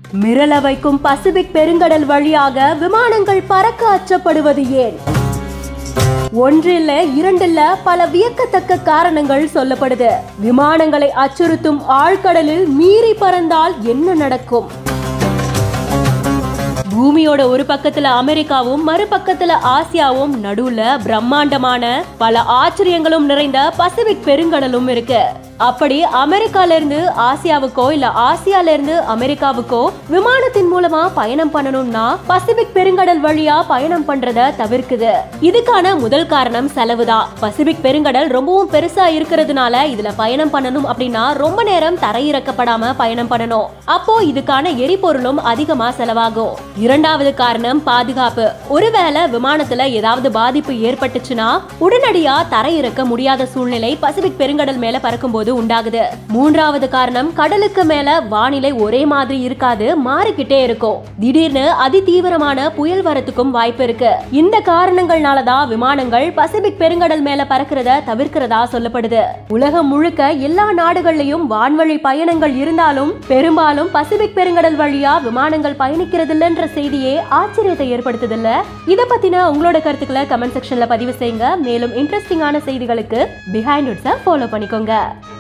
மிரள வைக்கும் பசிபிக் பெருங்கடல் வழியாக விமானங்கள் பறக்க அச்சப்படுவது ஏன்? ஒன்றில்ல இரண்டில்ல பல வியக்கத்தக்க காரணங்கள் சொல்லப்படுது. விமானங்களை அச்சுறுத்தும் ஆழ்கடலில் மீறி பறந்தால் என்ன நடக்கும்? பூமியோட ஒரு பக்கத்துல அமெரிக்காவும் மறுபக்கத்துல ஆசியாவும், நடுவுல பிரம்மாண்டமான பல ஆச்சரியங்களும் நிறைந்த பசிபிக் பெருங்கடலும் இருக்கு. அப்படி அமெரிக்கால இருந்து ஆசியாவுக்கோ இல்ல ஆசியால இருந்து அமெரிக்காவுக்கோ விமானத்தின் மூலமா பயணம் பண்ணணும்னா பசிபிக் பெருங்கடல் வழியா பயணம் பண்றத தவிர்க்குது. இதுக்கான முதல் காரணம் செலவுதான். பசிபிக் பெருங்கடல் ரொம்பவும் பெருசா இருக்கிறதுனால இதுல பயணம் பண்ணணும் அப்படின்னா ரொம்ப நேரம் தரையிறக்கப்படாம பயணம் பண்ணணும். அப்போ இதுக்கான எரிபொருளும் அதிகமா செலவாகும். இரண்டாவது காரணம் பாதுகாப்பு. ஒருவேளை விமானத்துல ஏதாவது பாதிப்பு ஏற்பட்டுச்சுன்னா உடனடியா தரையிறக்க முடியாத சூழ்நிலை பசிபிக் பெருங்கடல் மேல பறக்கும்போது உண்டாகுது. மூன்றாவது காரணம் கடலுக்கு மேல வானிலை ஒரே மாதிரி இருக்காது, மாறிக்கிட்டே இருக்கும். திடீர்னு அதிதீவிரமான புயல் வரத்துக்கும் வாய்ப்பு இருக்கு. இந்த காரணங்கள்னாலதான் விமானங்கள் பசிபிக் பெருங்கடல் மேல பறக்கிறத தவிர்க்கிறதா சொல்லப்படுது. உலகம் முழுக்க எல்லா நாடுகள்லயும் வான்வழி பயணங்கள் இருந்தாலும் பெரும்பாலும் பசிபிக் பெருங்கடல் வழியா விமானங்கள் பயணிக்கிறது இல்லைன்ற செய்தியே ஆச்சரியத்தை ஏற்படுத்துது இல்ல? இத பத்தின உங்களோட கருத்துக்களை கமெண்ட் செக்ஷன்ல பதிவு செய்யுங்க. மேலும் இன்ட்ரெஸ்டிங்கான செய்திகளுக்கு பிஹைண்ட் இட்ஸை ஃபாலோ பண்ணிக்கோங்க.